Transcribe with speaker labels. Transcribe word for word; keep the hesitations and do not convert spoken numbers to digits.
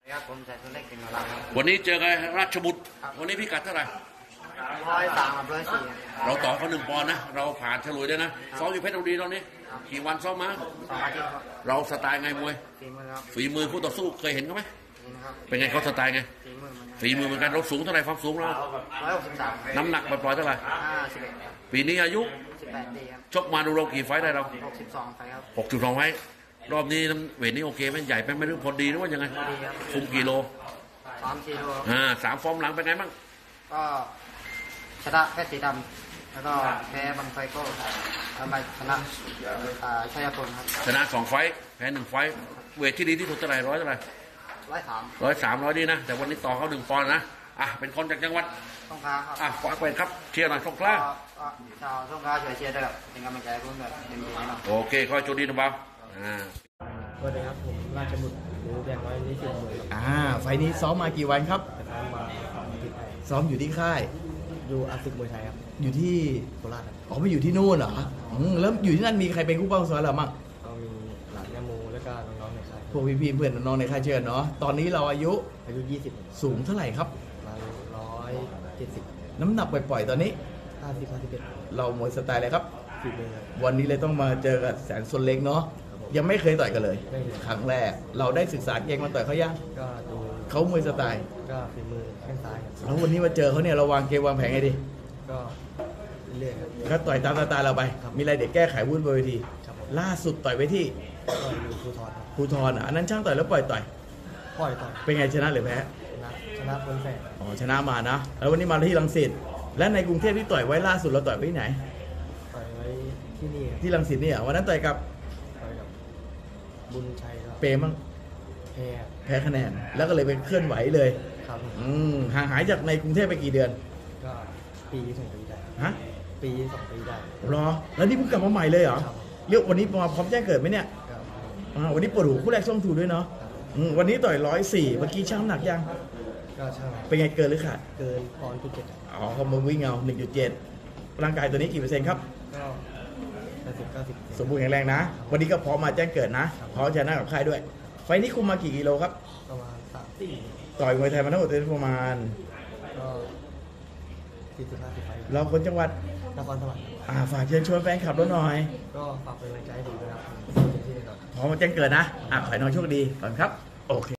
Speaker 1: ครับผมใส่ตัวเล็กเป็นมาแล้วครับ
Speaker 2: วันนี้เจอกับราชบุตรวันนี้พิกัดเท่าไหร่
Speaker 1: ร้อยสามกับร้อยสี่
Speaker 2: เราต่อเขาหนึ่งปอนด์นะเราผ่านฉลุยได้นะซ้อมอยู่เพชรบุรีตอนนี้กี่วันซ้อมมา
Speaker 1: สองอาทิตย์ครับ
Speaker 2: เราสไตล์ไงมวย
Speaker 1: ฝีมือครับ
Speaker 2: ฝีมือคู่ต่อสู้เคยเห็นเขาไหมเป็นไงเขาสไตล์ไง
Speaker 1: ฝีมือเหมือนกัน
Speaker 2: ฝีมือเหมือนกันเราสูงเท่าไหร่ความสูงเรา
Speaker 1: ร้อยหกสิบสาม
Speaker 2: น้ำหนักปล่อยๆเท่าไหร่
Speaker 1: ห้าสิบเอ็ด
Speaker 2: ปีนี้อายุ
Speaker 1: สิบแปดปีครับ
Speaker 2: ชกมาดูเรากี่ไฟได้เรา
Speaker 1: หกสิบสองไฟครับ
Speaker 2: หกจุดสองไฟรอบนี้เวทนี้โอเคไหมใหญ่ไปไม่รู้พอดีหรือว่ายังไงคุมกี่โล
Speaker 1: สามสี่โล
Speaker 2: อ่าสามฟอร์มหลังเป็นไงบ้าง
Speaker 1: ก็ชนะแค่สีดำแล้วก็แพ้บางไฟก็ทำไมชนะชัยพลครับ
Speaker 2: ชนะสองไฟแพ้หนึ่งไฟเวทที่ดีที่สุดเท่าไหร่ร้อยเท่าไหร่
Speaker 1: ร้อยสาม
Speaker 2: ร้อยสามร้อยดีนะแต่วันนี้ต่อเขาหนึ่งปอนด์นะอ่ะเป็นคนจากจังหวัด
Speaker 1: สงขลาครับ
Speaker 2: อ่ะฝากเป็นครับเชียร์หน่อยสงขลา
Speaker 1: ชาวสงขลาช่วยเชียร์ด้วยครับเป็นกำลังใจให้ผมแบบเต็มที่นะ
Speaker 2: โอเคขอให้โชคดีนะบ่าวอ่า
Speaker 1: สวัสดีครับผมราชบุตรหรือแบงค์ร้อยนี่สี่หมื่น
Speaker 3: อ่าไฟนี้ซ้อมมากี่วันครับ
Speaker 1: ซ้อมมาสองอาทิตย์
Speaker 3: ซ้อมอยู่ที่ค่าย
Speaker 1: อยู่อาศิกมวยไทยครับ
Speaker 3: อยู่ที่
Speaker 1: โคราช
Speaker 3: อ๋อไม่อยู่ที่นู่นเหรออืมแล้วอยู่ที่นั่นมีใครเป็นคู่เป้าซ้อมเราบ้าง
Speaker 1: ก็มีหลานยาโมแล้วก็น้องๆในค่าย
Speaker 3: พวกพี่ๆเพื่อนน้องๆในค่ายเชิญเนาะตอนนี้เราอายุ
Speaker 1: อายุยี่สิบ
Speaker 3: สูงเท่าไหร่ครับ
Speaker 1: ร้อยเจ็ดสิบ
Speaker 3: น้ำหนักปล่อยๆตอนนี้
Speaker 1: ห้าสิบห้าสิบเอ็ด
Speaker 3: เรามวยสไตล์อะไรครับ
Speaker 1: สิบเลย
Speaker 3: วันนี้เลยต้องมาเจอกับแสนสนเล็กเนาะยังไม่เคยต่อยกันเลยครั้งแรกเราได้ศึกษาเกมมาต่อยเขายัง
Speaker 1: ก็ดู
Speaker 3: เขามวยสไตล์
Speaker 1: ก็ฝีมือแข้งซ้าย
Speaker 3: แล้ววันนี้มาเจอเขาเนี่ยเราวางเกมวางแผนไงดี
Speaker 1: ก็เรื่อย
Speaker 3: ๆก็ต่อยตามสไตล์เราไปมีอะไรเด็กแก้ไขวุ่นบนเวทีล่าสุดต่อยไปที่
Speaker 1: อยู่ภูทร
Speaker 3: ภูทรอ่ะอันนั้นช่างต่อยแล้วปล่อยต่อย
Speaker 1: ปล่อยต่อย
Speaker 3: เป็นไงชนะหรือแพ้
Speaker 1: ชนะชนะคนแฝง
Speaker 3: อ๋อชนะมานะแล้ววันนี้มาที่รังสิตและในกรุงเทพที่ต่อยไว้ล่าสุดเราต่อยไปที่ไหน
Speaker 1: ต่อยไว้ที่นี่
Speaker 3: ที่รังสิตนี่อ่ะวันนั้นต่อยกับ
Speaker 1: ต่อยกับบุญชัย
Speaker 3: เปย์มั้ง
Speaker 1: แพ้
Speaker 3: แพ้คะแนนแล้วก็เลยไปเคลื่อนไหวเลย
Speaker 1: ครับ
Speaker 3: อืมห่างหายจากในกรุงเทพไปกี่เดือน
Speaker 1: ก็ปีสองปีได้
Speaker 3: ฮะ
Speaker 1: ปีสองปีได้
Speaker 3: รอแล้วนี่เพิ่งกลับมาใหม่เลยเหรอเรียกวันนี้มาพร้อมแจ้งเกิดไหมเนี่ยวันนี้ปวดหูคู่แรกช่องถูด้วยเนาะวันนี้ต่อยร้อยสี่เมื่อกี้ช่างหนักยัง
Speaker 1: ก็ช่าง
Speaker 3: เป็นไงเกินหรือขาด
Speaker 1: เกินปอนด์จุดเจ็ด
Speaker 3: อ๋อเขามาวิ่งเอาหนึ่งจุดเจ็ดร่างกายตัวนี้กี่เปอร์เซ็นต์ครับ
Speaker 1: ก็แปดสิบเก้าสิบ
Speaker 3: สมบูรณ์แข็งแรงนะวันนี้ก็พร้อมมาแจ้งเกิดนะพร้อมชนะกับค่ายด้วยไฟนี้คุมมากี่กิโลครับ
Speaker 1: ประมาณสามสี่
Speaker 3: ต่อยมวยไทยมาทั้งหมดประมาณ
Speaker 1: ก็สี่สิบห้าสิบไป
Speaker 3: เราคนจังหวัด
Speaker 1: นครสวรรค์
Speaker 3: อ่าฝากเชิญชวนแฟนคลับเราหน่อย
Speaker 1: ก็ฝากเป็นกำลังใจให้ผมด้วยครับ
Speaker 3: พร้อมมาแจ้งเกิดนะอ่ะขอให้น้องโชคดีก่อนครับโอเค